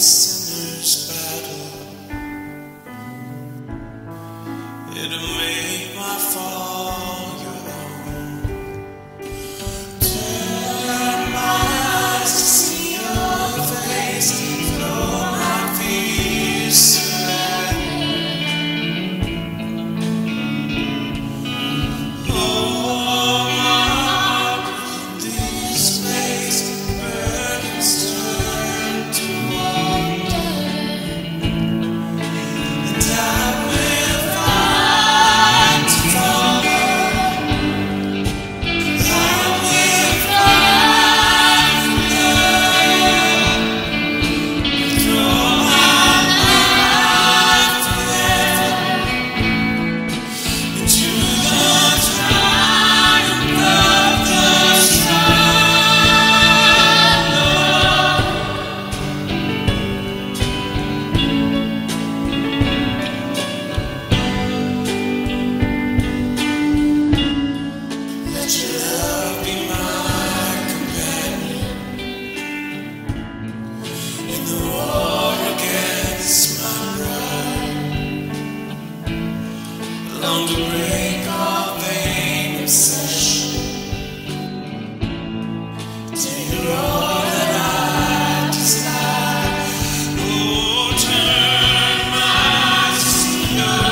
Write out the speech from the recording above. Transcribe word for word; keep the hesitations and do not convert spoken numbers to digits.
sinner's battle. It'll make my fall your own. Turn my eyes to see your face, flow my Visalia. Oh, my this place, burdens turn to water, and I will find to follow. I will find love, throw my life forever into the triumph of the struggle. Let your love be my companion in the war against my pride. Long to break all vain obsession. Take all that I desire. Oh, turn my eyes to see your